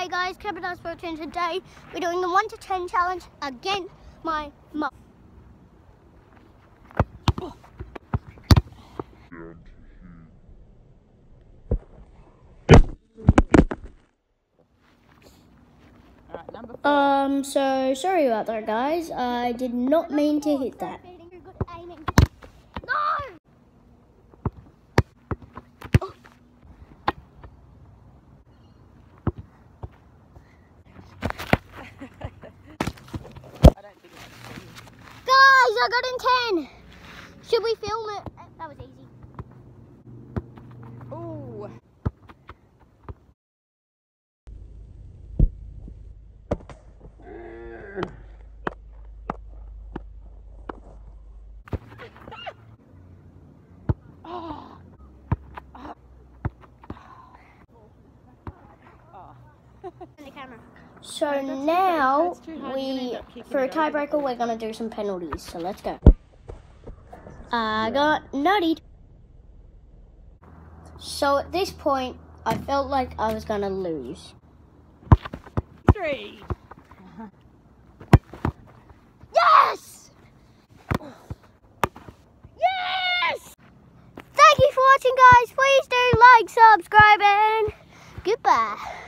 Hey guys, Kevin Dance Sports, and today we're doing the 1 to 10 challenge against my mum. Alright, number 4. So sorry about that, guys. I did not mean to hit that. No! Guys, I got in 10. Should we film it? That was easy. Ooh. The camera. So now for a tiebreaker, we're gonna do some penalties. So let's go. I got nuttied. So at this point, I felt like I was gonna lose. 3. Yes! Yes! Thank you for watching, guys. Please do like, subscribe, and goodbye.